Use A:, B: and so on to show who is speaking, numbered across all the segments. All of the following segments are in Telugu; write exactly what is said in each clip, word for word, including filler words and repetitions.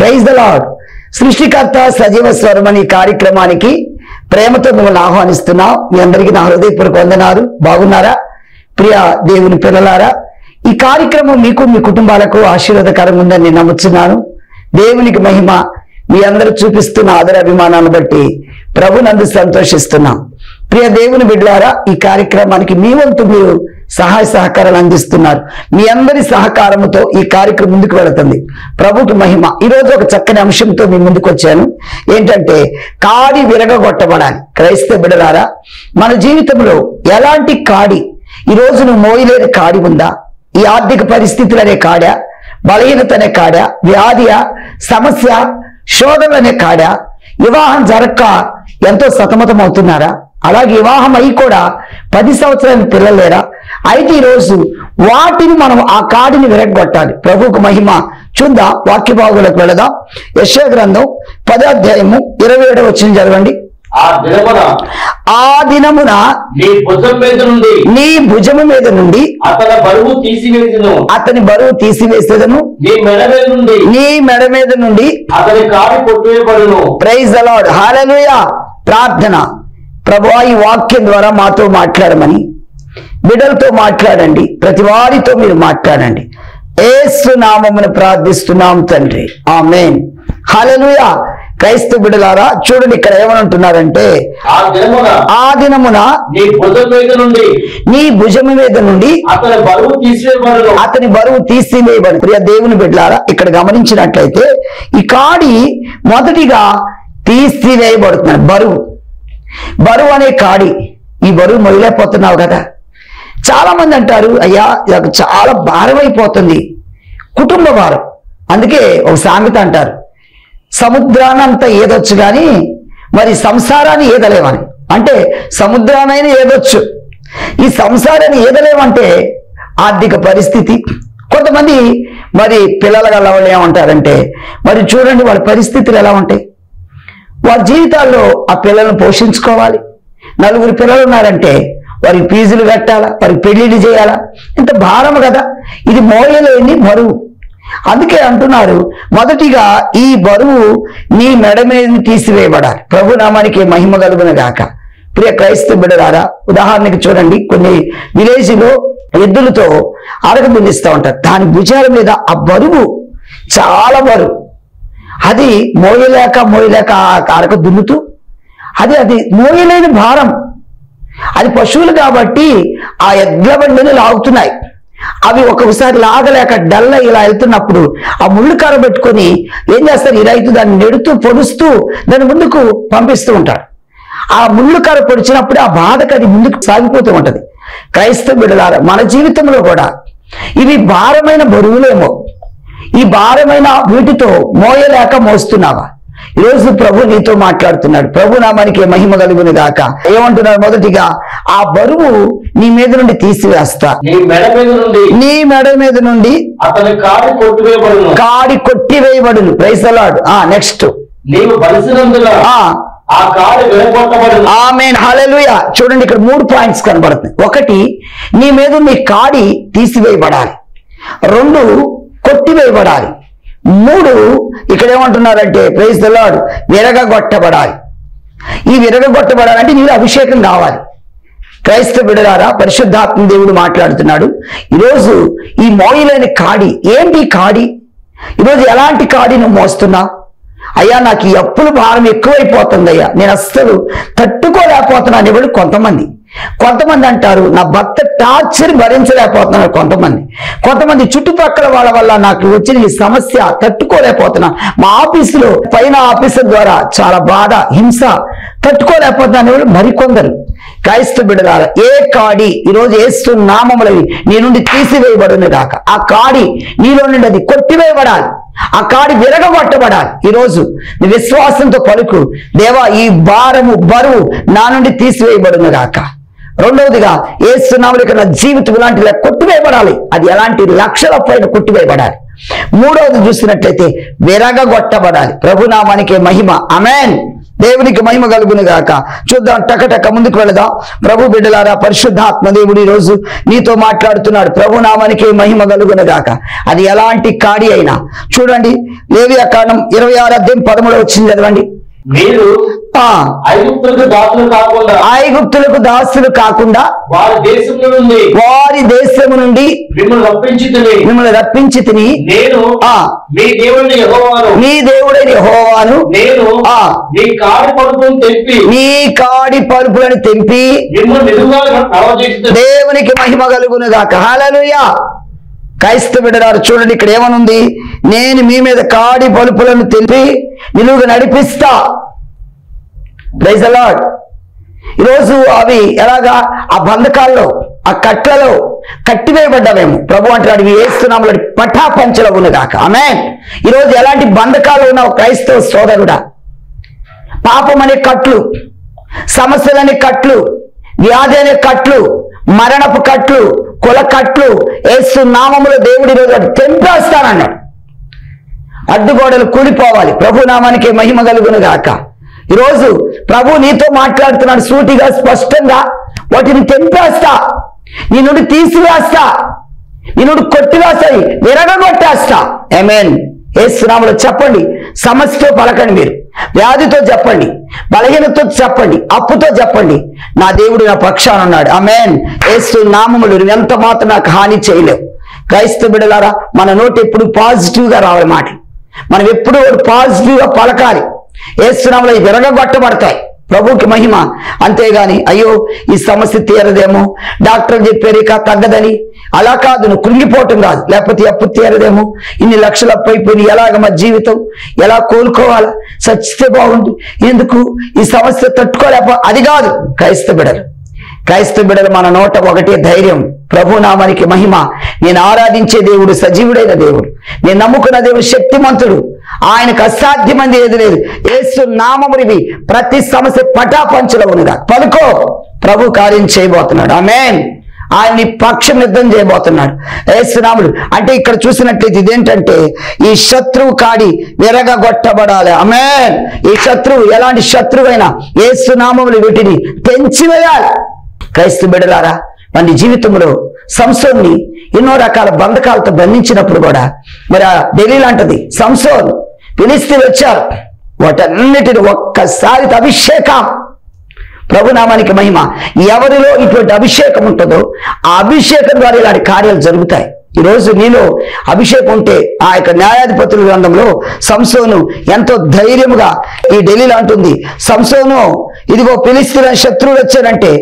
A: Praise the lord. సృష్టికర్త సజీవ స్వరం అనే కార్యక్రమానికి ప్రేమతో మిమ్మల్ని ఆహ్వానిస్తున్నాం. మీ అందరికీ నా హృదయపూర్వక వందనాలు. బాగున్నారా ప్రియ దేవుని పిల్లలారా? ఈ కార్యక్రమం మీకు మీ కుటుంబాలకు ఆశీర్వాదకరంగా ఉందని నేను నమ్ముతున్నాను. దేవునికి మహిమ. మీ అందరూ చూపిస్తున్న ఆదర అభిమానాన్ని బట్టి ప్రభునందు సంతోషిస్తున్నాం. ప్రియ దేవుని బిడ్డలారా, ఈ కార్యక్రమానికి మీ వంతు మీరు సహాయ సహకారాలు అందిస్తున్నారు. మీ అందరి సహకారంతో ఈ కార్యక్రమం ముందుకు వెళుతుంది. ప్రభుకి మహిమ. ఈరోజు ఒక చక్కని అంశంతో మీ ముందుకు వచ్చాను. ఏంటంటే కాడి విరగొట్టబడాలి. క్రైస్తవ బిడ్డలారా, మన జీవితంలో ఎలాంటి కాడి, ఈరోజు నువ్వు మోయలేని కాడి ఉందా? ఈ ఆర్థిక పరిస్థితులు అనే కాడా, బలహీనత అనే కాడా, వ్యాధియా, సమస్య, శోధనలు అనే కాడా, వివాహం జరక్క ఎంతో సతమతం అవుతున్నారా? అలాగే వివాహం అయి కూడా పది సంవత్సరాల పిల్లలు లేరా? అయితే ఈరోజు వాటిని మనం ఆ కాడిని విరగొట్టాలి. ప్రభువుకు మహిమ. చూద్దాం, వాక్య భాగంలోకి వెళదాం. యెషయా గ్రంథం పదో అధ్యాయము ఇరవై ఏడవ వచనం చదవండి.
B: ఆ దినమున
A: ఆ దినమున
B: నీ భుజం మీద నుండి
A: నీ భుజము మీద నుండి
B: అతని బరువు తీసివేసెదను,
A: అతని బరువు తీసివేసేదను,
B: నీ మెడ మీద నుండి
A: నీ మెడ మీద నుండి
B: అతని కాడి కొట్టివేయబడును.
A: Praise the Lord. హల్లెలూయా. ప్రార్థన. ప్రభువా, ఈ వాక్యం ద్వారా మాతో మాట్లాడమని, బిడ్డలతో మాట్లాడండి, ప్రతి వారితో మీరు మాట్లాడండి. యేసు నామమున ప్రార్థిస్తున్నాం తండ్రి, ఆమేన్. హల్లెలూయా. క్రైస్తవ బిడ్డలారా, చూడండి ఇక్కడ ఏమనంటున్నారంటే
B: ఆ దినమున
A: ఆ దినమున
B: నీ భుజం మీద నుండి
A: నీ భుజము మీద నుండి
B: అతని బరువు తీసివేయబడును.
A: అతని బరువు తీసివేయబడి. ప్రియ దేవుని బిడ్డలారా, ఇక్కడ గమనించినట్లయితే ఈ కాడి మొదటిగా తీసివేయబడుతున్నాడు. బరువు బరువు అనే కాడి. ఈ బరువు మొదలైపోతున్నావు కదా. చాలా మంది అంటారు, అయ్యా నాకు చాలా భారం అయిపోతుంది, కుటుంబ భారం. అందుకే ఒక సామెత అంటారు, సముద్రానంతా ఏదొచ్చు కానీ మరి సంసారాన్ని ఏదలేమని. అంటే సముద్రానైనా ఏదొచ్చు, ఈ సంసారాన్ని ఏదలేమంటే ఆర్థిక పరిస్థితి. కొంతమంది మరి పిల్లల గల వాళ్ళు ఏమంటారంటే, మరి చూడండి వాళ్ళ పరిస్థితులు ఎలా ఉంటాయి. వారి జీవితాల్లో ఆ పిల్లలను పోషించుకోవాలి. నలుగురు పిల్లలు ఉన్నారంటే వారికి ఫీజులు కట్టాలా, వారికి పెళ్లిళ్ళు చేయాలా, ఇంత భారం కదా. ఇది మోయలేని బరువు. అందుకే అంటున్నారు, మొదటిగా ఈ బరువు నీ మెడ మీద తీసివేయబడాలి. ప్రభు నామానికి మహిమ కలుగును గాక. ప్రియ క్రైస్తవ బిడ్డలారా, ఉదాహరణకి చూడండి, కొన్ని విలేజ్లో ఎద్దులతో అరగ దున్నిస్తూ ఉంటారు. దాని భుజాల మీద ఆ బరువు చాలా బరువు. అది మోయలేక మోయలేక అరక దున్నుతూ అది అది మోయలేని భారం. అది పశువులు కాబట్టి ఆ ఎడ్ల బండిని లాగుతున్నాయి. అవి ఒక్కొక్కసారి లాగలేక డల్ల ఇలా వెళ్తున్నప్పుడు ఆ ముళ్ళు కర్ర పెట్టుకొని ఏం చేస్తారు, ఈ రైతు దాన్ని నెడుతూ పొడుస్తూ దాన్ని ముందుకు పంపిస్తూ ఉంటారు. ఆ ముళ్ళు కర్ర పొడిచినప్పుడు ఆ బాధకు అది ముందుకు సాగిపోతూ ఉంటది. క్రైస్తవ బిడ్డలారా, మన జీవితంలో కూడా ఇవి భారమైన బరువులేమో. ఈ భారమైన వీటితో మోయలేక మోస్తున్నావా? ఈరోజు ప్రభు నీతో మాట్లాడుతున్నాడు. ప్రభు నామానికి మహిమ కలుగును గాక. ఏమంటున్నాడు? మొదటిగా ఆ బరువు నీ మీద నుండి తీసివేస్తా,
B: నీ మెడ మీద నుండి
A: నీ మెడ మీద నుండి
B: అతని కాడి కొట్టివేయబడును.
A: కాడి కొట్టివేయబడును. Praise the Lord. ఆ నెక్స్ట్,
B: నీవు బలిసినందున ఆ కాడి విరగొట్టబడును.
A: ఆమేన్. హల్లెలూయా. చూడండి, ఇక్కడ మూడు పాయింట్స్ కనబడుతున్నాయి. ఒకటి, నీ మీద నీ కాడి తీసివేయబడాలి. రెండు, కొట్టివేయబడాలి. మూడు, ఇక్కడ ఏమంటున్నారంటే ప్రైజ్ ద లార్డ్, విరగొట్టబడాలి. ఈ విరగొట్టబడాలంటే నీరు అభిషేకం కావాలి. క్రైస్తవ బిడ్డలారా, పరిశుద్ధాత్మ దేవుడు మాట్లాడుతున్నాడు. ఈరోజు ఈ మోయలేని కాడి ఏంటి? కాడి ఈరోజు ఎలాంటి కాడి నువ్వు మోస్తున్నావు? అయ్యా నాకు ఈ అప్పుల భారం ఎక్కువైపోతుంది అయ్యా, నేను అస్సలు తట్టుకోలేకపోతున్నాను ఎవరు కొంతమంది. కొంతమంది అంటారు, నా భర్త టార్చర్ భరించలేకపోతున్నారు కొంతమంది. కొంతమంది చుట్టుపక్కల వాళ్ళ వల్ల నాకు వచ్చిన ఈ సమస్య తట్టుకోలేకపోతున్నా. మా ఆఫీసులో పైన ఆఫీసర్ ద్వారా చాలా బాధ, హింస తట్టుకోలేకపోతున్నాను ఎవరు మరికొందరు. క్రైస్తవ బిడ్డలారా, ఏ కాడి ఈరోజు యేసు నామములవి నీ నుండి తీసివేయబడును గాక. ఆ కాడి నీలో నుండి అది కొట్టివేయబడాలి. ఆ కాడి విరగొట్టబడాలి. ఈరోజు నీ విశ్వాసంతో పలుకు, దేవా ఈ భారము బరువు నా నుండి తీసివేయబడును గాక. రెండవదిగా యేసు నామములో నా జీవితం ఇలాంటి కొట్టివేయబడాలి. అది ఎలాంటి లక్షల పైన కొట్టివేయబడాలి. మూడవది చూసినట్లయితే విరగొట్టబడాలి. ప్రభునామానికి మహిమ. ఆమేన్. దేవునికి మహిమ కలుగును గాక. చూద్దాం, టకటక ముందుకు వెళదాం. ప్రభు బిడ్డలారా, పరిశుద్ధాత్మ దేవుడు ఈ రోజు నీతో మాట్లాడుతున్నాడు. ప్రభు నామానికి మహిమ కలుగును గాక. అది ఎలాంటి కాడి అయినా చూడండి. లేవియా కాండం ఇరవై ఆరు అధ్యాయం పదమూడు వచ్చింది చదవండి.
B: మీరు ఐగుప్తులకు దాసులు కాకుండా
A: ఐగుప్తులకు దాసులు కాకుండా
B: వారి దేశము నుండి
A: వారి దేశము నుండి
B: మిమ్మల్ని రప్పించి
A: మిమ్మల్ని రప్పించి తిని
B: నేను మీ దేవుడిని యెహోవాను
A: మీ దేవుడైన యెహోవాను
B: నేను మీ కాడి పరుపులను తెంపి
A: మీ కాడి పరుపులను తెంపి
B: మిమ్మల్ని నిలువుగా నడవజేసి
A: దేవునికి మహిమ కలుగును గాక. హల్లెలూయా. క్రైస్తవ బిడ్డలారా, చూడండి ఇక్కడ ఏమనుంది? నేను మీ మీద కాడి పలుపులను తెంపి నిలువుగా నడిపిస్తా. Praise the Lord. ఈరోజు అవి ఎలాగా ఆ బంధకాల్లో ఆ కట్లలో కట్టివేయబడ్డావేమో. ప్రభు అంటున్నాడు, ఇవి ఏస్తున్నాములు పటాపంచలవును గాక. ఆమేన్. ఈరోజు ఎలాంటి బంధకాలు ఉన్నావు క్రైస్తవ సోదరుడా? పాపం అనే కట్లు, సమస్యలనే కట్లు, వ్యాధి అనే కట్లు, మరణపు కట్లు, కుల కట్లు యేసు నామములో దేవుడి రోజు తెంపేస్తానన్నాడు. అడ్డుగోడలు కూలిపోవాలి. ప్రభు నామానికి మహిమ కలుగును గాక. ఈరోజు ప్రభు నీతో మాట్లాడుతున్నాడు సూటిగా, స్పష్టంగా. వాటిని తెంపేస్తా, నీ నుండి తీసివేస్తా, నీ నుండి కొట్టివేస్తాయి, విరగొట్టేస్తా. ఆమేన్. యేసు నామములో చెప్పండి. సమస్యతో పలకండి, మీరు వ్యాధితో చెప్పండి, బలహీనతో చెప్పండి, అప్పుతో చెప్పండి, నా దేవుడు నా పక్షాన ఉన్నాడు. ఆమేన్. యేసు నామములో నువ్వు ఎంత మాత్రం నాకు హాని చేయలేవు. క్రైస్తవ బిడ్డలారా, మన నోటి ఎప్పుడు పాజిటివ్ గా రావాలి మాట. మనం ఎప్పుడు పాజిటివ్ గా పలకాలి. యేసు నామములో విరగొట్టబడతాయి. ప్రభుకి మహిమ. అంతేగాని అయ్యో ఈ సమస్య తీరదేమో, డాక్టర్ చెప్పారు ఇక తగ్గదని అలా కాదు. నువ్వు కృంగిపోవటం కాదు, లేకపోతే అప్పు తీరదేమో, ఇన్ని లక్షలు అప్పు అయిపోయి ఎలాగ మా జీవితం ఎలా కోలుకోవాలా, చచ్చితే బాగుంటుంది, ఎందుకు ఈ సమస్య తట్టుకోలేపో, అది కాదు. క్రైస్తవ బిడ్డలు క్రైస్తవ బిడ్డలు మన నోట ఒకటే ధైర్యం. ప్రభు నామానికి మహిమ. నేను ఆరాధించే దేవుడు సజీవుడైన దేవుడు, నేను నమ్ముకున్న దేవుడు శక్తిమంతుడు, ఆయనకు అసాధ్యమంది ఏది లేదు. యేసు నామమునివి ప్రతి సమస్య పటాపంచలవునుగా పలుకో. ప్రభు కార్యం చేయబోతున్నాడు. ఆమేన్. ఆయన్ని పక్షం యుద్ధం చేయబోతున్నాడు. యేసునాముడు అంటే ఇక్కడ చూసినట్లయితే ఇదేంటంటే ఈ శత్రువు కాడి విరగొట్టబడాలి. ఆమేన్. ఈ శత్రువు ఎలాంటి శత్రువైనా యేసునామములు వీటిని తెంచివేయాలి. క్రైస్తవ బిడ్డలారా, మన జీవితంలో సంసోన్ని ఎన్నో రకాల బంధకాలతో బంధించినప్పుడు కూడా మరి ఆ డెలీలా అంటది, సంసోన్ ఫిలిష్తీయులు వచ్చారు, వాటన్నిటిని ఒక్కసారి అభిషేకం. ప్రభునామానికి మహిమ. ఎవరిలో ఇటువంటి అభిషేకం ఉంటుందో ఆ అభిషేకం ద్వారా ఇలాంటి కార్యాలు జరుగుతాయి. ఈరోజు నీలో అభిషేకం ఉంటే ఆ యొక్క న్యాయాధిపతుల గ్రంథంలో సంసోను ఎంతో ధైర్యముగా ఈ డెలీలా అంటుంది, సంసోను ఇదిగో ఫిలిష్తీయుల శత్రువులు వచ్చారంటే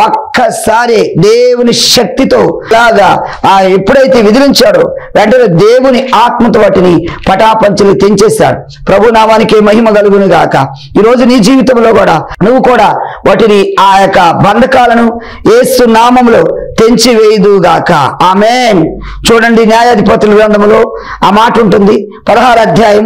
A: ఒక్కసారి దేవుని శక్తితో లాగా ఆ ఎప్పుడైతే విదిలించాడో వెంటనే దేవుని ఆత్మతో వాటిని పటాపంచలు తెంచేశాడు. ప్రభు నామానికి మహిమ కలుగును గాక. ఈరోజు నీ జీవితంలో కూడా నువ్వు కూడా వాటిని ఆ యొక్క బంధకాలను యేసు నామములో తెంచివేయుదుగాక. ఆమేన్. చూడండి, న్యాయాధిపతుల గ్రంథములో ఆ మాట ఉంటుంది, పదహారు అధ్యాయం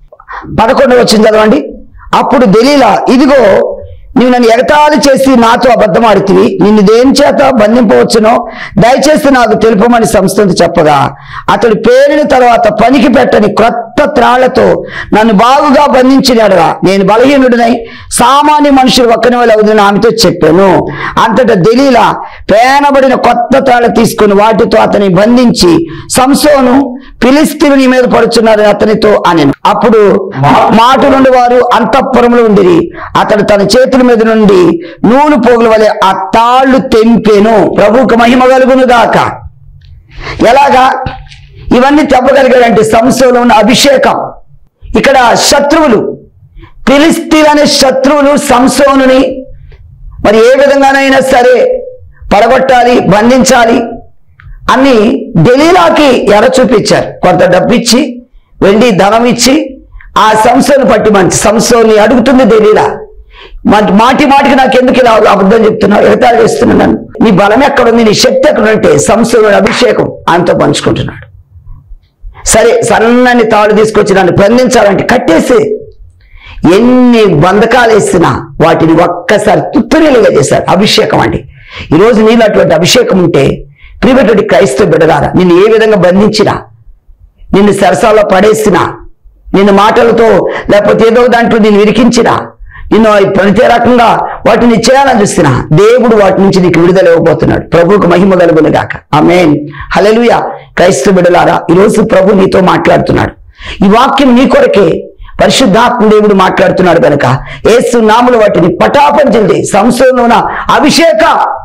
A: పదకొండు వచ్చింది చదవండి. అప్పుడు దెలీలా, ఇదిగో నీవు నన్ను ఎగతాళి చేసి నాతో అబద్ధం ఆడితివి, నిన్ను దేని చేత బంధింపవచ్చునో దయచేసి నాకు తెలుపమని సంస్థను చెప్పగా అతడు పేరిన తర్వాత పనికి పెట్టని క్రొత్త త్రాళ్లతో నన్ను బాగుగా బంధించినాడుగా నేను బలహీనుడినై సామాన్య మనుషులు ఒక్కని వల్ల అవుదని ఆమెతో చెప్పాను. అంతటా దెలీలా పేనబడిన కొత్త త్రాళ్లు తీసుకుని వాటితో అతని బంధించి సంసోను ఫిలిష్తీయులు నీ మీద పడుచున్నారని అతనితో అనెను. అప్పుడు మాటు నుండి వారు అంతఃపురంలో ఉండిరి. అతడు తన చేతుల మీద నుండి నూలు పోగుల వలె ఆ తాళ్లు తెంపెను. ప్రభువుకు మహిమ కలుగును గాక. ఎలాగా ఇవన్నీ చెప్పగలిగాడంటే సంసోనులో ఉన్న అభిషేకం. ఇక్కడ శత్రువులు, ఫిలిష్తీయులు అనే శత్రువులు సంసోనుని మరి ఏ విధంగానైనా సరే పడగొట్టాలి, బంధించాలి అని దెలీలాకి ఎర చూపించారు. కొంత డబ్బిచ్చి, వెండి ధనం ఇచ్చి ఆ సంసోను పట్టి మంచి సంసోన్ని అడుగుతుంది దెలీలా, మాటి మాటికి నాకు ఎందుకు ఇలా అబద్ధం చెప్తున్నావు, ఎగతాళి చేస్తున్నాను, నీ బలం ఎక్కడుంది, నీ శక్తి ఎక్కడుంటే సంసోనుడి అభిషేకం ఆయనతో పంచుకుంటున్నాడు. సరే, సన్నని తాడు తీసుకొచ్చి నన్ను బంధించాలంటే కట్టేసి ఎన్ని బంధకాలు వేసినా వాటిని ఒక్కసారి తుత్తురీలుగా చేశారు. అభిషేకం అండి. ఈరోజు నీళ్ళు అటువంటి అభిషేకం ఉంటే ప్రియమైనటువంటి క్రైస్తవ బిడ్డలారా, నిన్ను ఏ విధంగా బంధించినా, నిన్ను సరసాల్లో పడేసినా, నిన్ను మాటలతో లేకపోతే ఏదో దాంట్లో నిన్ను విరికించినా, నిన్ను ప్రతి రకంగా వాటిని చేయాలని చూస్తున్నా, దేవుడు వాటి నుంచి నీకు విడుదల ఇవ్వబోతున్నాడు. ప్రభువుకు మహిమ కలుగును గాక. ఆమేన్. హల్లెలూయా. క్రైస్తవ బిడ్డలారా, ఈరోజు ప్రభు నీతో మాట్లాడుతున్నాడు. ఈ వాక్యం నీ కొరకే పరిశుద్ధాత్మ దేవుడు మాట్లాడుతున్నాడు కనుక యేసు నామములో వాటిని పటాపంచండి. సంస్థలో ఉన్న అభిషేక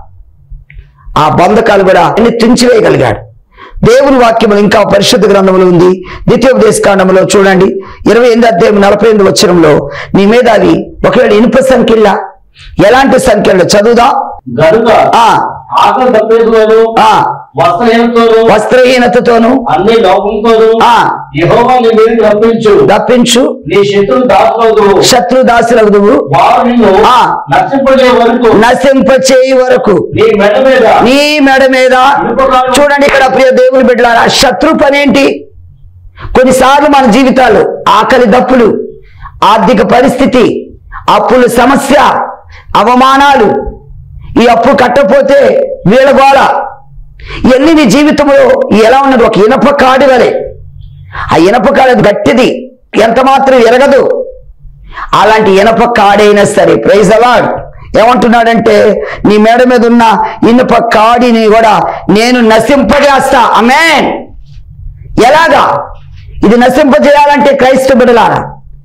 A: ఆ బంధకాలు కూడా అన్ని తుంచివేయగలిగాడు. దేవుని వాక్యము ఇంకా పరిశుద్ధ గ్రంథంలో ఉంది. ద్వితీయోపదేశ కాండములో చూడండి, ఇరవై ఎనిమిది అధ్యాయం నలభై ఎనిమిది వచనంలో నీ మీద అవి ఒకవేళ ఇనుప సంఖ్యలా ఎలాంటి సంఖ్యలో చదువుదా.
B: గనుక
A: ఆ
B: ఆకలి తప్పేదును,
A: ఆ
B: వస్త్రహీనతోను,
A: వస్త్రహీనతతోను,
B: అన్ని లోపంతోను
A: ఆ
B: యెహోవా నీ మీదకి రప్పించు.
A: రప్పించు.
B: నీ శత్రు దాసులకు
A: శత్రు దాసులకు
B: వారు నిన్ను
A: ఆ
B: నశింపజే వరకు
A: నశింపచేయి వరకు
B: నీ మెడ మీద
A: నీ మెడ మీద. చూడండి ఇక్కడ ప్రియ దేవుని బిడ్డలారా, శత్రు పనేంటి? కొన్నిసార్లు మన జీవితాలు ఆకలి దప్పులు, ఆర్థిక పరిస్థితి, అప్పుల సమస్య, అవమానాలు, ఈ అప్పు కట్టకపోతే వీళ్ళ గోళ, ఇవన్నీ నీ జీవితంలో ఎలా ఉన్నది? ఒక ఇనప కాడి వలె. ఆ ఇనప కాడి గట్టిది, ఎంత మాత్రం ఎరగదు. అలాంటి ఇనప కాడైనా సరే, ప్రైజ్ ది లార్డ్, ఏమంటున్నాడంటే నీ మేడ మీద ఉన్న ఇనుప కాడిని కూడా నేను నశింపజేస్తా. ఆమేన్. ఎలాగా ఇది నశింపజేయాలంటే క్రైస్తవ బిడ్డలారా,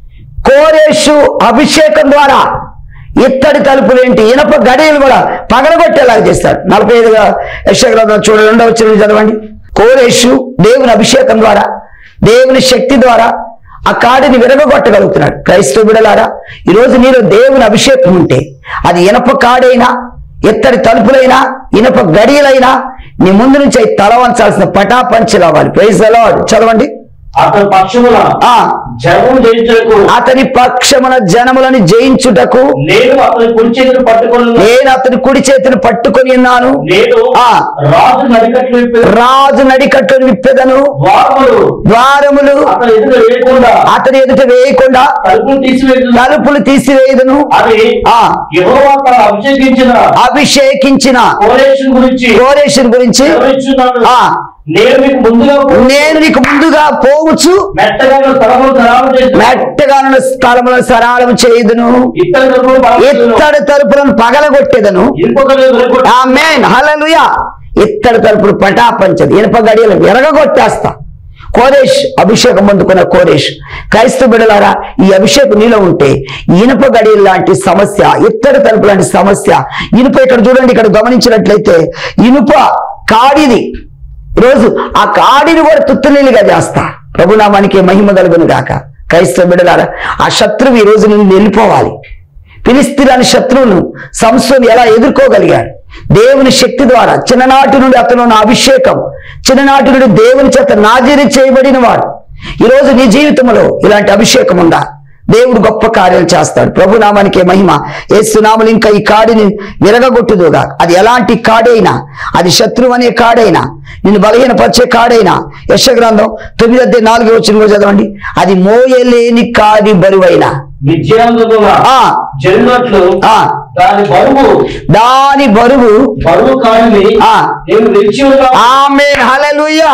A: కోరేషు అభిషేకం ద్వారా ఇత్తడి తలుపులేంటి ఇనప గడియలు కూడా పగలగొట్టేలాగా చేస్తాడు. నలభై ఐదుగా యెషయా గ్రంథం చూడండి, రెండవ వచనం చదవండి. కోరేషు దేవుని అభిషేకం ద్వారా, దేవుని శక్తి ద్వారా ఆ కాడిని విరగొట్టగలుగుతున్నాడు. క్రైస్తవ బిడ్డలారా, ఈరోజు నీలో దేవుని అభిషేకం ఉంటే అది ఇనప కాడైనా, ఇత్తడి తలుపులైనా, ఇనప గడియలైనా నీ ముందు నుంచి అవి తలవంచాల్సిన పటాపంచలు అవ్వాలి. Praise the Lord. చదవండి.
B: అతని పక్షమున
A: ఆ
B: జనము జయించుటకు
A: అతని పక్షమున జనములను జయించుటకు
B: నేను అతని కుడి చేతిని పట్టుకొని
A: నేను అతని కుడి చేతిని పట్టుకొని ఉన్నాను.
B: నేను
A: ఆ
B: రాజు నడికట్లు విప్పెదను.
A: రాజు నడికట్టును విప్పెదను.
B: ద్వారములు
A: ద్వారములు
B: అతని ఎదుట వేయకుండా
A: అతని ఎదుట వేయకుండా
B: తలుపులు తీసివేయదును.
A: తలుపులు తీసివేయదును.
B: అది
A: ఆ
B: యెహోవా తాను అభిషేకించిన
A: అభిషేకించిన
B: కోరేషుని గురించి
A: కోరేషుని గురించి
B: వివరించున్నాడు.
A: ఆ
B: నేను మీకు ముందుగా పో-
A: నేను నీకు ముందుగా పోవచ్చు,
B: మెట్టగా స్థలములు సరాలు చేసి
A: మెట్టగానున్న స్థలములను సరాళం చేయుదును,
B: ఇత్తడి తలుపులు పగలగొట్టును.
A: ఇత్తడి తలుపులను పగలగొట్టేదను.
B: ఇనుపగలు వెలుగొట్టు.
A: ఆమేన్. హల్లెలూయా. ఇత్తడి తలుపులు పటాపంచదు, ఇనుప గడియలు ఎరగగొట్టేస్తా. కోరేష్ అభిషేకం పొందుకున్న కోరేష్. క్రైస్తవ బిడ్డలారా, ఈ అభిషేకం నీలో ఉంటే ఇనుప గడియలు లాంటి సమస్య, ఇత్తడి తలుపు లాంటి సమస్య, ఇనుప ఇక్కడ చూడండి, ఇక్కడ గమనించినట్లయితే ఇనుప కాడిది. ఈరోజు ఆ కాడిని కూడా తుత్తునీలుగా చేస్తా. ప్రభునామానికి మహిమ కలుగును గాక. క్రైస్తవ బిడ్డలారా, ఆ శత్రువు ఈ రోజు నుండి వెళ్ళిపోవాలి. ఫిలిష్తీయుల శత్రువును సంసోను ఎలా ఎదుర్కోగలిగాడు? దేవుని శక్తి ద్వారా. చిన్ననాటి నుండి అతను ఉన్న అభిషేకం, చిన్ననాటి నుండి దేవుని చేత నాజీరు చేయబడిన వాడు. ఈరోజు నీ జీవితంలో ఇలాంటి అభిషేకం ఉందా? దేవుడు గొప్ప కార్యాలు చేస్తాడు. ప్రభునామానికి మహిమ. యేసునామములో ఇంకా ఈ కాడిని విరగగొట్టుదుగా. అది ఎలాంటి కాడైనా, అది శత్రువు అనే కాడైనా, నిన్ను బలహీనపరిచే కాడైనా, యెషయా గ్రంథం తొమ్మిది అధ్యాయం నాలుగో వచనం కూడా చదవండి. అది మోయలేని కాడి బరువైన
B: విద్యాంగమున
A: ఆ
B: జరిగినట్లు
A: ఆ
B: దాని బరువు
A: దాని బరువు
B: బరువు కాడిని
A: ఆ
B: నేను విరిచి ఉన్నాను.
A: ఆమేన్. హల్లెలూయా.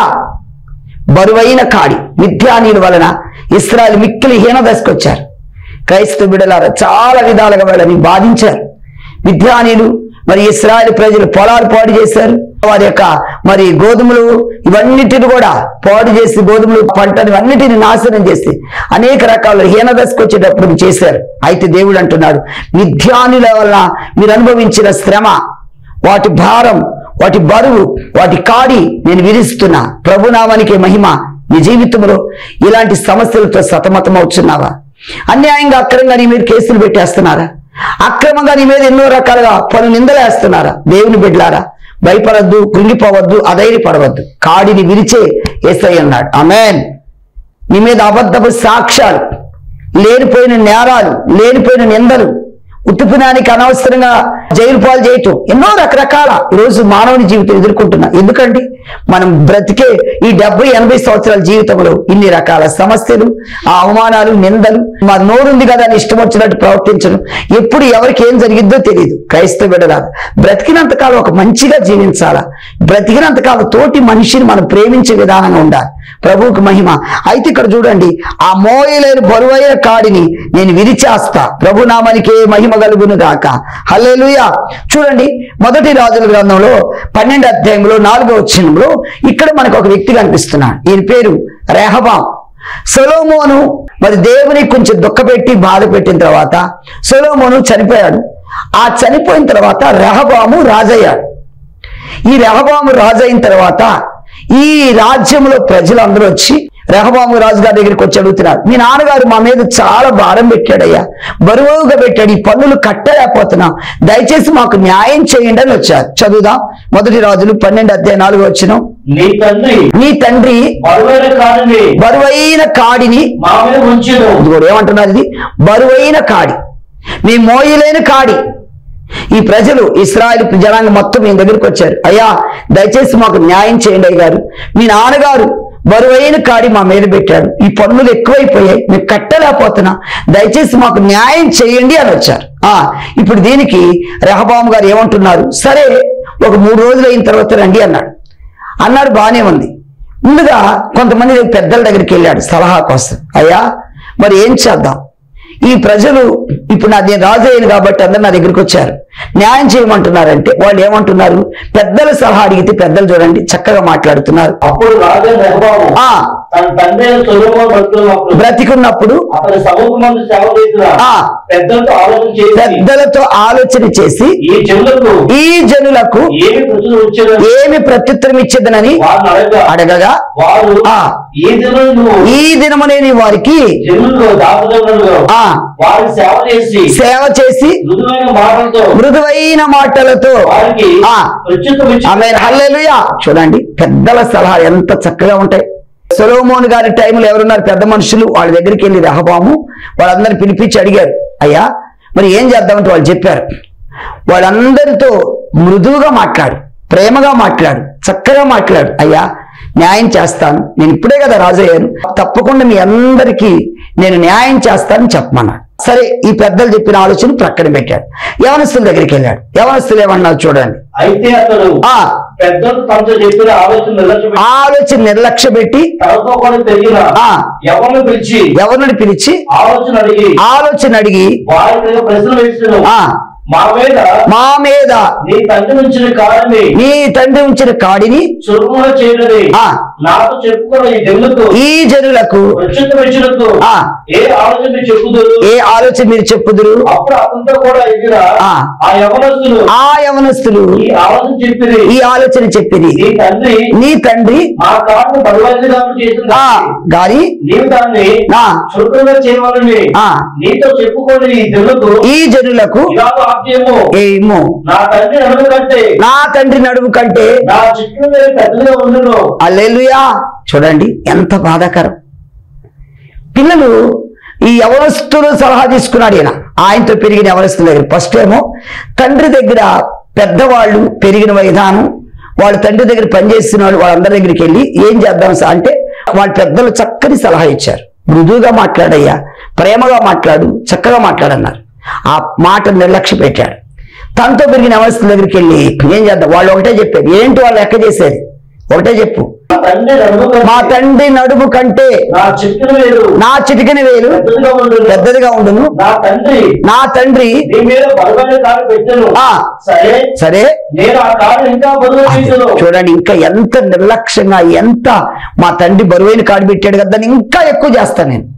A: బరువైన కాడి మిథ్యానీయుల వలన ఇశ్రాయేలు మిక్కిలి హీన దశకొచ్చారు. క్రైస్తవ బిడ్డలారా, చాలా విధాలుగా వాళ్ళని బాధించారు. మిథ్యానీయులు మరి ఇశ్రాయేలు ప్రజలు పొలాలు పాడు చేశారు. వారి యొక్క మరి గోధుమలు ఇవన్నిటిని కూడా పాడు చేసి, గోధుమలు పంటను అన్నిటిని నాశనం చేసి అనేక రకాల హీన దశకు వచ్చేటప్పుడు చేశారు. అయితే దేవుడు అంటున్నాడు, మిథ్యానుల వల్ల మీరు అనుభవించిన శ్రమ, వాటి భారం, వాటి బరువు, వాటి కాడి నేను విధిస్తున్నా. ప్రభునామానికి మహిమ. నీ జీవితంలో ఇలాంటి సమస్యలతో సతమతం అవుతున్నావా? అన్యాయంగా అక్రమంగా నీ మీద కేసులు పెట్టేస్తున్నారా? అక్రమంగా నీ మీద ఎన్నో రకాలుగా పలు నిందలేస్తున్నారా? దేవుని బిడ్డలారా, భయపడద్దు, కృంగిపోవద్దు, అధైర్యపడవద్దు. కాడిని విరిచే యేసయ్య అన్నాడు. ఆమేన్. నీ మీద అబద్ధపు సాక్ష్యాలు, లేనిపోయిన నేరాలు, లేనిపోయిన నిందలు ఉత్తుపునానికి అనవసరంగా జైలు పాలు చేయటం, ఎన్నో రకరకాల ఈరోజు మానవుని జీవితం ఎదుర్కొంటున్నా. ఎందుకండి మనం బ్రతికే ఈ డెబ్బై ఎనభై సంవత్సరాల జీవితంలో ఇన్ని రకాల సమస్యలు, ఆ అవమానాలు, నిందలు, మా నోరుంది కదా అని ఇష్టం వచ్చినట్టు ప్రవర్తించడం, ఎప్పుడు ఎవరికి ఏం జరిగిద్దో తెలియదు. క్రైస్తవ బిడ్డలా బ్రతికినంతకాలం ఒక మంచిగా జీవించాలా, బ్రతికినంతకాలం తోటి మనిషిని మనం ప్రేమించే విధానంగా ఉండాలి. ప్రభువుకు మహిమ. అయితే ఇక్కడ చూడండి, ఆ మోయలేని బరువైన కాడిని నేను విరిచేస్తా, ప్రభు నామానికే మహిమ కలుగును గాక. హల్లెలూయా. చూడండి, మొదటి రాజుల గ్రంథంలో పన్నెండు అధ్యాయంలో నాలుగో వచనంలో ఇక్కడ మనకు ఒక వ్యక్తి కనిపిస్తున్నాడు. ఈయన పేరు రెహబాం. సొలొమోను మరి దేవుని కొంచెం దుఃఖపెట్టి బాధ పెట్టిన తర్వాత సొలొమోను చనిపోయాడు. ఆ చనిపోయిన తర్వాత రెహబాము రాజయ్యాడు. ఈ రెహబాము రాజు అయిన తర్వాత ఈ రాజ్యంలో ప్రజలందరూ వచ్చి రెహబాము రాజు గారి దగ్గరికి వచ్చి అడుగుతున్నారు, మీ నాన్నగారు మా మీద చాలా భారం పెట్టాడయ్యా, బరువుగా పెట్టాడు, ఈ పన్నులు కట్టలేకపోతున్నాం, దయచేసి మాకు న్యాయం చేయండి అని వచ్చారు. చదువుదాం. మొదటి రాజులు పన్నెండు అధ్యాయం నాలుగు వచనం.
B: నీ తండ్రి
A: నీ తండ్రి
B: బరువైన కాడిని
A: బరువైన కాడిని
B: మా మీద ఉంచెను.
A: ఇదిగో ఏమంటున్నారు, ఇది బరువైన కాడి, మీ మోయలేని కాడి. ఈ ప్రజలు ఇశ్రాయేలు జనాంగం మొత్తం మీ దగ్గరికి వచ్చారు, అయ్యా దయచేసి మాకు న్యాయం చేయండి అయ్యారు, మీ నాన్నగారు బరువైన కాడి మా మీద పెట్టాడు, ఈ పన్నులు ఎక్కువైపోయాయి, మేము కట్టలేకపోతున్నా, దయచేసి మాకు న్యాయం చేయండి అని వచ్చారు. ఆ ఇప్పుడు దీనికి రెహబాము గారు ఏమంటున్నారు, సరే ఒక మూడు రోజులు అయిన తర్వాత రండి అన్నాడు. అన్నాడు, బాగానే ఉంది. ముందుగా కొంతమంది పెద్దల దగ్గరికి వెళ్ళాడు సలహా కోసం, అయ్యా మరి ఏం చేద్దాం, ఈ ప్రజలు ఇప్పుడు నాది రాజు అయ్యాను కాబట్టి అందరు నా దగ్గరికి వచ్చారు, న్యాయం చేయమంటున్నారంటే వాళ్ళు ఏమంటున్నారు, పెద్దల సలహా అడిగితే పెద్దలు చూడండి చక్కగా మాట్లాడుతున్నారు.
B: అప్పుడు రాజు రెహబాము
A: ఆ
B: తన తండ్రి సొలొమోను బ్రతుకున్నప్పుడు
A: బ్రతికున్నప్పుడు
B: అతని సభకు మందు సేవ చేసిన
A: ఆ
B: పెద్దలతో ఆలోచన చేసి
A: పెద్దలతో ఆలోచన చేసి
B: ఈ జనులకు
A: ఈ జనులకు
B: ఏమి ప్రజలు వచ్చారు
A: ఏమి ప్రత్యుత్తరం ఇచ్చేదనని
B: వారిని అడగగా
A: అడగగా
B: వారు
A: ఆ
B: ఈ దినం నువ్వు
A: ఈ దినమనేని వారికి
B: జనులు దాపదనులు
A: ఆ
B: వారికి సేవ చేసి
A: సేవ చేసి
B: మృదువైన మాటలతో
A: మృదువైన మాటలతో
B: వారికి
A: ఆ
B: ప్రత్యుత్తరం ఇచ్చి
A: ఆమె హల్లెలూయా. చూడండి పెద్దల సలహా ఎంత చక్కగా ఉంటాయి. సొలొమోను గారి టైంలో ఎవరున్నారు పెద్ద మనుషులు, వాళ్ళ దగ్గరికి వెళ్ళి రెహబాము వాళ్ళందరిని పిలిపించి అడిగారు, అయ్యా మరి ఏం చేద్దామంటే వాళ్ళు చెప్పారు, వాళ్ళందరితో మృదువుగా మాట్లాడు, ప్రేమగా మాట్లాడు, చక్కగా మాట్లాడు, అయ్యా న్యాయం చేస్తాను, నేను ఇప్పుడే కదా రాజు అయ్యాను, తప్పకుండా మీ అందరికీ నేను న్యాయం చేస్తానని చెప్పమన్నాడు. సరే ఈ పెద్దలు చెప్పిన ఆలోచన ప్రక్కన పెట్టాడు. యవనస్తుల దగ్గరికి వెళ్ళాడు. యవనస్తులు ఏమన్నారు చూడండి,
B: అయితే అతడు
A: ఆ
B: పెద్దలు తనతో చెప్పిన ఆలోచన నిర్లక్ష్యం
A: ఆలోచన నిర్లక్ష్య పెట్టి
B: తనతో కూడా పెరిగిన
A: ఆ
B: ఎవరిని పిలిచి
A: ఎవరిని పిలిచి
B: ఆలోచన అడిగి
A: ఆలోచన అడిగి
B: వారి మీద ప్రశ్న వేసిన
A: ఆ
B: మా మీద
A: మా మీద
B: నీ తండ్రి ఉంచిన కాడిని
A: నీ తండ్రి ఉంచిన కాడిని
B: చురుకుగా చేయడని
A: ఆ
B: నాతో చెప్పుకున్న ఈ జనులకు
A: ఈ జనులకు
B: ప్రత్యుత్తరం ఇచ్చినట్టు
A: ఆ
B: ఏ ఆలోచన మీరు చెప్పుదురు.
A: ఏ ఆలోచన మీరు చెప్పుదురు.
B: అప్పుడు అతనితో కూడా ఎగిన
A: ఆ
B: ఆ యవనస్తులు
A: ఆ యవనస్తులు
B: ఈ ఆలోచన చెప్పింది
A: ఈ ఆలోచన చెప్పింది,
B: నీ తండ్రి
A: నీ తండ్రి
B: మా కాడును బలవంతంగా చేసింది
A: ఆ గాని
B: నీవు దాన్ని
A: ఆ
B: చురుకుగా చేయవాలని
A: ఆ
B: నీతో చెప్పుకొని ఈ జనులకు
A: ఈ జనులకు
B: ఇలా వాక్యము
A: ఏమో
B: నా తండ్రి నడుము కంటే
A: నా తండ్రి నడుము కంటే
B: నా చిట్లు మీద పెద్దగా ఉండును.
A: హల్లెలూయా. చూడండి ఎంత బాధాకరం. పిల్లలు ఈ యవనస్తులు సలహా తీసుకున్నాడు ఈయన, ఆయనతో పెరిగిన యవనస్తుల దగ్గర. ఫస్ట్ ఏమో తండ్రి దగ్గర పెద్దవాళ్ళు పెరిగిన విధానం, వాళ్ళ తండ్రి దగ్గర పనిచేస్తున్న వాళ్ళు వాళ్ళందరి దగ్గరికి వెళ్ళి ఏం చేద్దాం సార్ అంటే వాళ్ళ పెద్దలు చక్కని సలహా ఇచ్చారు. మృదువుగా మాట్లాడయ్యా, ప్రేమగా మాట్లాడు, చక్కగా మాట్లాడన్నారు. ఆ మాట నిర్లక్ష్య పెట్టాడు. తనతో పెరిగిన యవనస్తుల దగ్గరికి వెళ్ళి ఏం చేద్దాం, వాళ్ళు ఒకటే చెప్పారు. ఏంటి వాళ్ళు లెక్క చేసేది, ఒకటే చెప్పు,
B: నా తండ్రి నడుము కంటే
A: మా తండ్రి నడుము కంటే
B: నా చిట్లు వేలు
A: నా చిటికిన వేలు
B: పెద్దగా ఉండును.
A: పెద్దదిగా ఉండును.
B: నా తండ్రి
A: నా తండ్రి
B: నీ మీద బలమైన కాడు పెట్టను.
A: ఆ
B: సరే
A: సరే
B: నేను ఆ కాడు ఇంకా బరువు చేసాను.
A: చూడండి ఇంకా ఎంత నిర్లక్ష్యంగా, ఎంత మా తండ్రి బరువైన కాడు పెట్టాడు కదా, దాన్ని ఇంకా ఎక్కువ చేస్తాను నేను.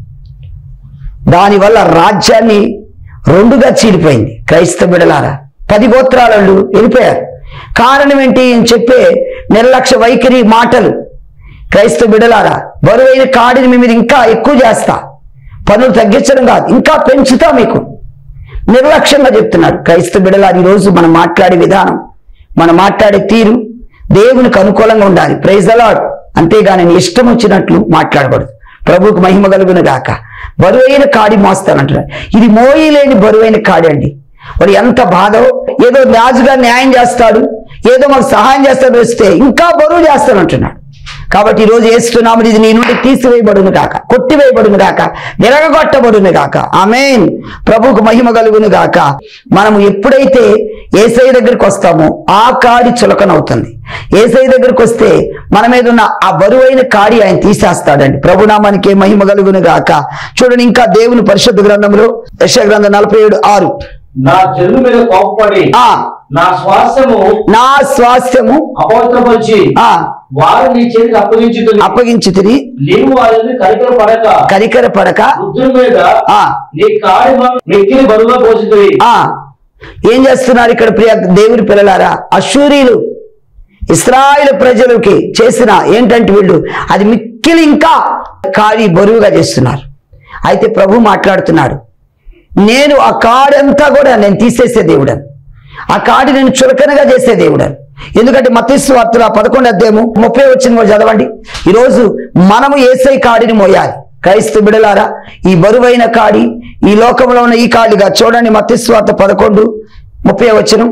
A: దానివల్ల రాజ్యాన్ని రెండుగా చీలిపోయింది. క్రైస్తవ బిడలారా పది గోత్రాలు వెళ్ళిపోయారు. కారణం ఏంటి అని చెప్పే నిర్లక్ష్య వైఖరి మాటలు. క్రైస్తవ బిడలారా బరువైన కాడిని మీ మీద ఇంకా ఎక్కువ చేస్తా, పనులు తగ్గించడం కాదు ఇంకా పెంచుతా మీకు, నిర్లక్ష్యంగా చెప్తున్నారు. క్రైస్తవ బిడలారా ఈరోజు మనం మాట్లాడే విధానం, మనం మాట్లాడే తీరు దేవునికి అనుకూలంగా ఉండాలి. Praise the Lord. అంతేగాని నీ ఇష్టం వచ్చినట్లు మాట్లాడకూడదు. ప్రభువుకు మహిమ కలుగును గాక. బరువైన కాడి మోస్తానంటున్నారు. ఇది మోయలేని బరువైన కాడి అండి. వాడు ఎంత బాధో, ఏదో రాజుగా న్యాయం చేస్తాడు, ఏదో మాకు సహాయం చేస్తాడు వస్తే ఇంకా బరువు చేస్తానంటున్నాడు. కాబట్టి ఈరోజు ఏస్తున్నాము, ఇది నీ నుండి తీసివేయబడును గాక, కొట్టివేయబడును గాక, విరగగొట్టబడును గాక. ఆమేన్. ప్రభువుకు మహిమ కలుగును గాక. మనము ఎప్పుడైతే యేసయ్య దగ్గరికి వస్తామో ఆ కాడి చులకనవుతుంది. యేసయ్య దగ్గరికి వస్తే మన మీద ఉన్న ఆ బరువైన కాడి ఆయన తీసేస్తాడండి. ప్రభునామానికి మహిమ కలుగును గాక. చూడండి ఇంకా దేవుని పరిశుద్ధ గ్రంథంలో యెషయా గ్రంథం నలభై ఏడు ఆరు
B: నా జన్మ మీద కోపపడి
A: ఆ
B: నా స్వాస్థ్యము
A: నా స్వాస్థ్యము
B: అపవిత్రపరిచి
A: ఆ
B: వారు నీ చేతికి అప్పగించుతుంది.
A: అప్పగించి తిని
B: నీవు వారిని కనికర పడక
A: కనికర పడక
B: వృద్ధుల మీద
A: ఆ
B: నీ కాడి మెక్కిని బరువుగా పోసింది.
A: ఆ ఏం చేస్తున్నారు ఇక్కడ ప్రియ దేవుని పిల్లలారా? అశూరీలు ఇశ్రాయేలు ప్రజలకి చేసిన ఏంటంటే వీళ్ళు అది మిక్కిలి ఇంకా కాడి బరువుగా చేస్తున్నారు. అయితే ప్రభు మాట్లాడుతున్నాడు, నేను ఆ కాడంతా కూడా నేను తీసేసే దేవుడను, ఆ కాడి నేను చులకనగా చేసే దేవుడను. ఎందుకంటే మత్తయి వార్తల పదకొండు అధ్యాయము ముప్పై వచ్చిన కూడా చదవండి. ఈరోజు మనము యేసయ్య కాడిని మోయాలి. క్రైస్తవ బిడలారా, ఈ బరువైన కాడి, ఈ లోకంలో ఉన్న ఈ కాడిగా చూడండి. మత్తయి వార్త పదకొండు ముప్పై వచ్చిన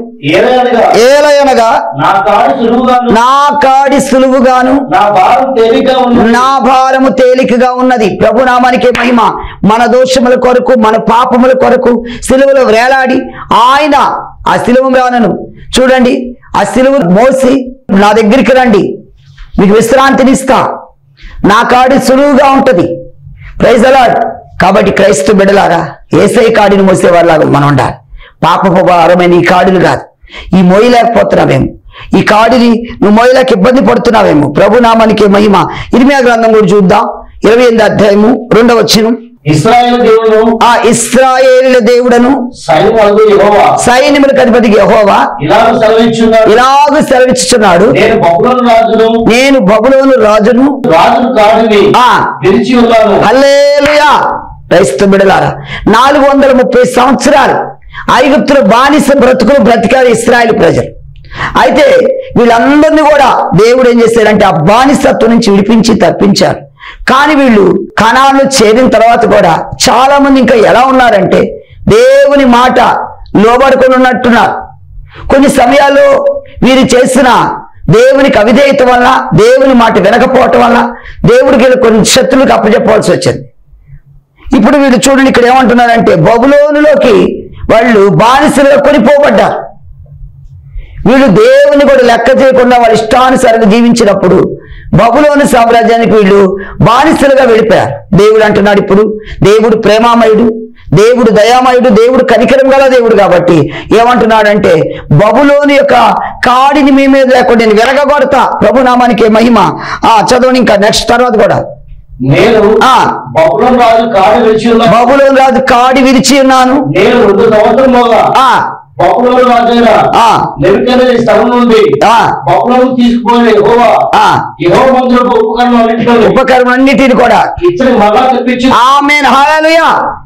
A: ఏలయనగా
B: నా కాడి సులువుగాను
A: నా కాడి సులువుగాను
B: నా భారం తేలికగా ఉన్నది.
A: నా భారము తేలికగా ఉన్నది. ప్రభునామానికే మహిమ. మన దోషముల కొరకు, మన పాపముల కొరకు సిలువలో వేలాడి ఆయన ఆ సిలువ రానను చూడండి, ఆ సిలువ మోసి నా దగ్గరికి రండి, మీకు విశ్రాంతినిస్తా, నా కాడి సులువుగా ఉంటది. Praise the Lord. కాబట్టి క్రైస్తవ బిడ్డలారా, యేసయ్య కాడిని మోసేవాళ్ళగా మనం ఉండాలి. పాపపు భారమైన ఈ కాడిని కాదు. ఈ మోయలేకపోతున్నావేమో, ఈ కాడిని నువ్వు మోయలేక ఇబ్బంది పడుతున్నావేమో. ప్రభునామానికి మహిమ. ఇర్మియా గ్రంథం కూడా చూద్దాం. ఇరవై ఎనిమిది అధ్యాయము రెండవ వచనం.
B: ఇశ్రాయేలు దేవుడు
A: ఆ ఇశ్రాయేలుల దేవుడను
B: సైన్యములకు యెహోవా
A: సైన్యములకు అధిపతి యెహోవా
B: ఇలాగ సెలవిచ్చున్నాడు,
A: ఇలాగ సెలవిచ్చుచున్నాడు,
B: నేను బబులోను రాజును
A: నేను బబులోను రాజును
B: రాజును కాడిని
A: ఆ
B: విరిచి ఉన్నాను.
A: హల్లెలూయా. క్రైస్తవ బిడ్డలారా, నాలుగు వందల ముప్పై సంవత్సరాలు ఐగుప్తుల బానిస బ్రతుకులు బ్రతికారు ఇశ్రాయేలు ప్రజలు. అయితే వీళ్ళందరినీ కూడా దేవుడు ఏం చేశాడంటే ఆ బానిసత్వం నుంచి విడిపించి తప్పించారు. కానీ వీళ్ళు కనాను చేరిన తర్వాత కూడా చాలా మంది ఇంకా ఎలా ఉన్నారంటే దేవుని మాట లోబడుకొని ఉన్నట్టున్నారు. కొన్ని సమయాల్లో వీరు చేసిన దేవునికి అవిధేయత వల్ల, దేవుని మాట వినకపోవటం వల్ల దేవుడికి కొన్ని శత్రువులకు అప్పచెప్పవలసి వచ్చింది. ఇప్పుడు వీళ్ళు చూడండి ఇక్కడ ఏమంటున్నారంటే బబులోనులోకి వాళ్ళు బానిసలుగా కొనిపోబడ్డారు. వీళ్ళు దేవుని కూడా లెక్క చేయకుండా వాళ్ళ ఇష్టానుసారంగా జీవించినప్పుడు బబులోను సామ్రాజ్యానికి వీళ్ళు బానిసలుగా వెళ్ళిపోయారు. దేవుడు అంటున్నాడు, ఇప్పుడు దేవుడు ప్రేమామయుడు, దేవుడు దయామయుడు, దేవుడు కనికరం గల దేవుడు. కాబట్టి ఏమంటున్నాడంటే బబులోను యొక్క కాడిని మీ మీద లేకుండా నేను విరగగొడతా. ప్రభునామానికి మహిమ. ఆ చదవండి ఇంకా నెక్స్ట్ తర్వాత కూడా.
B: నేను
A: ఆ
B: బబులోను రాజు కాడి విరిచి ఉన్నాను.
A: బబులోను రాజు కాడి విరిచి ఉన్నాను.
B: నేను రెండు సంవత్సరములుగా
A: ఆ
B: బబులోను రాజైన
A: ఆ
B: నెబుకద్నెజరు స్థలం నుండి
A: ఆ
B: బబులోను తీసుకుపోయిన యెహోవా
A: ఆ
B: యెహోవా మందిరపు ఉపకరణం అన్నిటిలో
A: ఉపకరణం అన్నిటిని కూడా
B: ఇచ్చడి మరలా తెప్పించి
A: ఆమేన్ హల్లెలూయా.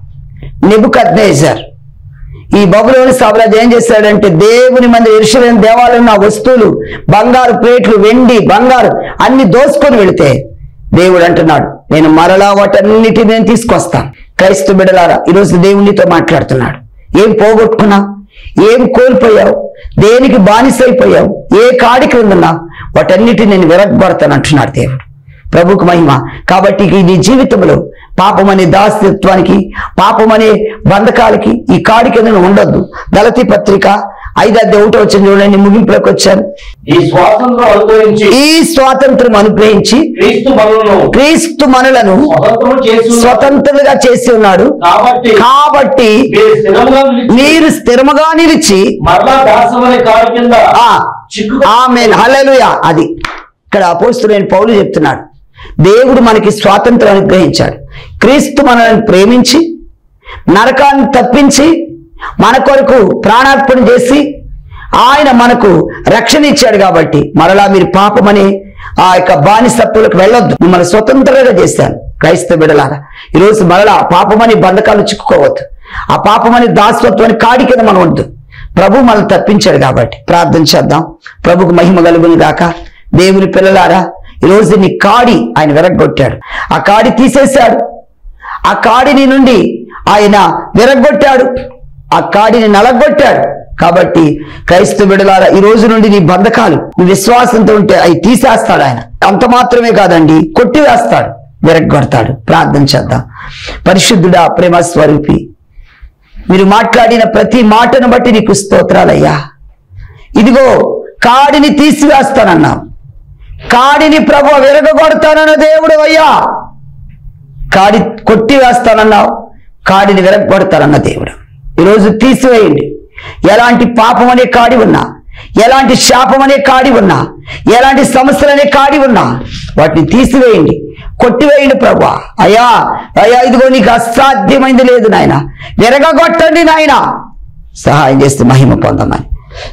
A: నెబుకద్నెజర్ ఈ బబులోను సామ్రాజ్యం ఏం చేశాడంటే దేవుని మందిరం యెరూషలేము దేవాలయంలో ఉన్న వస్తువులు, బంగారు ప్లేట్లు, వెండి, బంగారు అన్ని దోసుకొని వెళితే దేవుడు అంటున్నాడు, నేను మరలా వాటన్నిటిని నేను తీసుకొస్తాను. క్రైస్తవ బిడ్డలారా, ఈరోజు దేవునితో మాట్లాడుతున్నాడు. ఏం పోగొట్టుకున్నావు, ఏం కోల్పోయావు, దేనికి బానిసైపోయావు, ఏ కాడి క్రిందున్నావు, వాటన్నిటిని నేను విరగొడతాను అంటున్నాడు దేవుడు. ప్రభుకు మహిమ. కాబట్టి నీ జీవితంలో పాపమనే దాస్యత్వానికి, పాపమనే బంధకాలకి, ఈ కాడి కింద ఉండొద్దు. గలతీ పత్రిక ఐదు అధ్యాయం ఒకటో వచ్చింది చూడండి, ముగింపులోకి వచ్చాను.
B: ఈ స్వాతంత్రం అనుగ్రహించి
A: ఈ స్వాతంత్రం అనుగ్రహించి
B: క్రీస్తు మనలను
A: క్రీస్తు మనలను
B: స్వతంత్రం చేసి ఉన్నాడు.
A: స్వతంత్రులుగా చేసి ఉన్నాడు.
B: కాబట్టి
A: కాబట్టి
B: మీరు స్థిరంగా నిలిచి
A: మీరు స్థిరముగా నిలిచి
B: మరలా దాసమనే కాడి కింద
A: ఆ
B: చిక్కు
A: ఆమేన్ హల్లెలూయా. అది ఇక్కడ అపోస్తలుడైన పౌలు చెప్తున్నాడు. దేవుడు మనకి స్వాతంత్రం అనుగ్రహించాడు. క్రీస్తు మనల్ని ప్రేమించి నరకాన్ని తప్పించి మన కొరకు ప్రాణార్పణ చేసి ఆయన మనకు రక్షణ ఇచ్చాడు. కాబట్టి మరలా మీరు పాపమనే ఆ యొక్క బానిసత్తులకు వెళ్ళొద్దు, మిమ్మల్ని స్వతంత్రంగా చేశాను. క్రైస్తవ బిడ్డలారా, ఈరోజు మరలా పాపమని బంధకాలు చిక్కుకోవద్దు. ఆ పాపమని దాసత్వాన్ని కాడి కింద మనం వద్దు. ప్రభు మనల్ని తప్పించాడు కాబట్టి ప్రార్థన చేద్దాం. ప్రభుకు మహిమ కలుగును గాక. దేవుని పిల్లలారా, ఈరోజు నీ కాడి ఆయన విరగొట్టాడు. ఆ కాడి తీసేశాడు. ఆ కాడిని నుండి ఆయన విరగొట్టాడు. ఆ కాడిని నలగొట్టాడు. కాబట్టి క్రైస్తవ బిడ్డలారా, ఈ రోజు నుండి నీ బంధకాలు నీ విశ్వాసంతో ఉంటే అవి తీసేస్తాడు ఆయన. అంత మాత్రమే కాదండి, కొట్టివేస్తాడు, విరగ్గొడతాడు. ప్రార్థన చేద్దాం. పరిశుద్ధుడా, ప్రేమ స్వరూపి, మీరు మాట్లాడిన ప్రతి మాటను బట్టి నీకు స్తోత్రాలయ్యా. ఇదిగో కాడిని తీసివేస్తానన్నావు, కాడిని ప్రభువా విరగొడతానన్న దేవుడు అయ్యా. కాడి కొట్టి వేస్తానన్నావు, కాడిని విరగొడతానన్న దేవుడు. ఈరోజు తీసివేయండి. ఎలాంటి పాపం అనే కాడి ఉన్నా, ఎలాంటి శాపం అనే కాడి ఉన్నా, ఎలాంటి సమస్యలు అనే కాడి ఉన్నా వాటిని తీసివేయండి, కొట్టివేయండి ప్రభువా. అయ్యా అయ్యా ఇదిగో నీకు అసాధ్యమైంది లేదు నాయన, విరగొట్టండి నాయన. సహాయం చేస్తే మహిమ పొందమని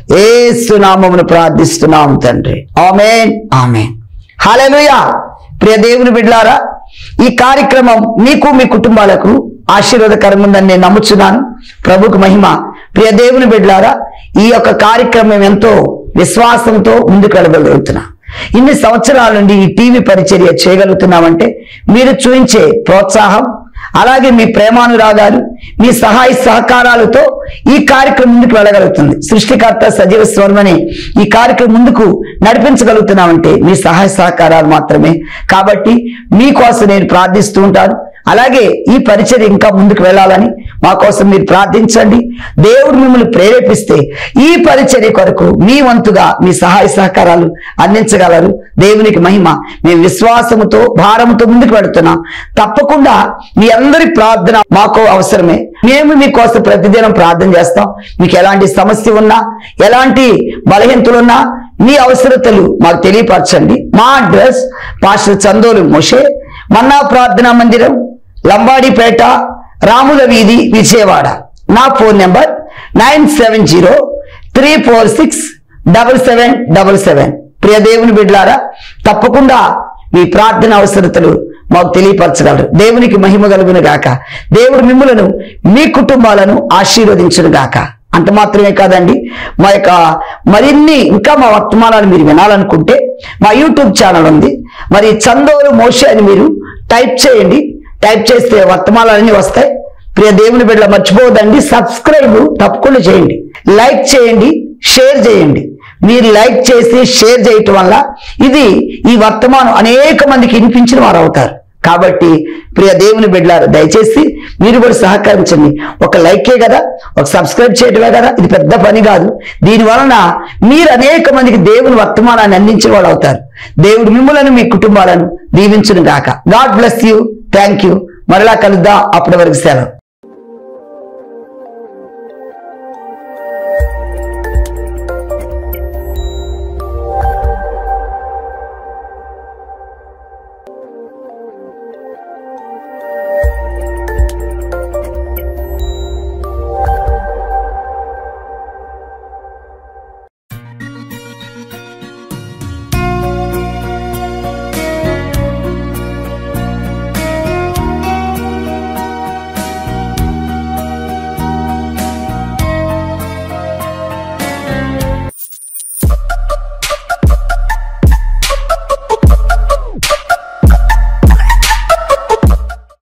A: యేసు నామమును ప్రార్థిస్తున్నాము తండ్రి. ఆమేన్, ఆమేన్. హల్లెలూయా. ప్రియ దేవుని బిడ్డలారా, ఈ కార్యక్రమం మీకు మీ కుటుంబాలకు ఆశీర్వాదకరంగా ఉందని నేను నమ్ముచున్నాను. ప్రభుకు మహిమ. ప్రియ దేవుని బిడ్డలారా, ఈ యొక్క కార్యక్రమం ఎంతో విశ్వాసంతో ముందుకు వెళ్ళగలుగుతున్నా. ఇన్ని సంవత్సరాల నుండి ఈ టీవీ పరిచర్య చేయగలుగుతున్నామంటే మీరు చూపించే ప్రోత్సాహం, అలాగే మీ ప్రేమానురాగాలు, మీ సహాయ సహకారాలతో ఈ కార్యక్రమం ముందుకు వెళ్ళగలుగుతుంది. సృష్టికర్త సజీవ స్వరమని ఈ కార్యక్రమం ముందుకు నడిపించగలుగుతున్నామంటే మీ సహాయ సహకారాలు మాత్రమే. కాబట్టి మీకోసం నేను ప్రార్థిస్తూ ఉంటాను. అలాగే ఈ పరిచర్య ఇంకా ముందుకు వెళ్ళాలని మా కోసం మీరు ప్రార్థించండి. దేవుడు మిమ్మల్ని ప్రేరేపిస్తే ఈ పరిచర్య కొరకు మీ వంతుగా మీ సహాయ సహకారాలు అందించగలరు. దేవునికి మహిమ. మేము విశ్వాసముతో భారముతో ముందుకు వెళుతున్నాం. తప్పకుండా మీ అందరి ప్రార్థన మాకు అవసరమే. మేము మీకోసం ప్రతిదినం ప్రార్థన చేస్తాం. మీకు ఎలాంటి సమస్య ఉన్నా, ఎలాంటి బలహీనతలున్నా మీ అవసరతలు మాకు తెలియపరచండి. మా address pastor Chandolu Moshe, Manna ప్రార్థనా మందిరం, లంబాడిపేట, రాముల వీధి, విజయవాడ. నా phone number nine seven zero three four six double seven double seven. ప్రియ దేవుని బిడ్డలారా, తప్పకుండా మీ ప్రార్థన అవసరతలు మాకు తెలియపరచగలరు. దేవునికి మహిమ కలుగును గాక. దేవుడు మిమ్ములను మీ కుటుంబాలను ఆశీర్వదించును గాక. అంత మాత్రమే కాదండి, మా యొక్క మరిన్ని ఇంకా మా వర్తమానాలు మీరు వినాలనుకుంటే మా యూట్యూబ్ ఛానల్ ఉంది. మరి చందోలు మోషే అని మీరు టైప్ చేయండి. టైప్ చేస్తే వర్తమానాలన్నీ వస్తాయి. ప్రియ దేవుని బిడ్డల, మర్చిపోవద్దండి, సబ్స్క్రైబ్ తప్పకుండా చేయండి, లైక్ చేయండి, షేర్ చేయండి. మీరు లైక్ చేసి షేర్ చేయటం వల్ల ఇది ఈ వర్తమానం అనేక మందికి వినిపించిన వారు అవుతారు. కాబట్టి ప్రియ దేవుని బిడ్డలారు, దయచేసి మీరు కూడా సహకరించండి. ఒక లైకే కదా, ఒక సబ్స్క్రైబ్ చేయటమే కదా, ఇది పెద్ద పని కాదు. దీని వలన మీరు అనేక మందికి దేవుని వర్తమానాన్ని అందించిన వాళ్ళు అవుతారు. దేవుడు మిమ్ములను మీ కుటుంబాలను దీవించును గాక. God bless you. Thank you. మరలా కలుద్దాం. అప్పటి వరకు సెలవు.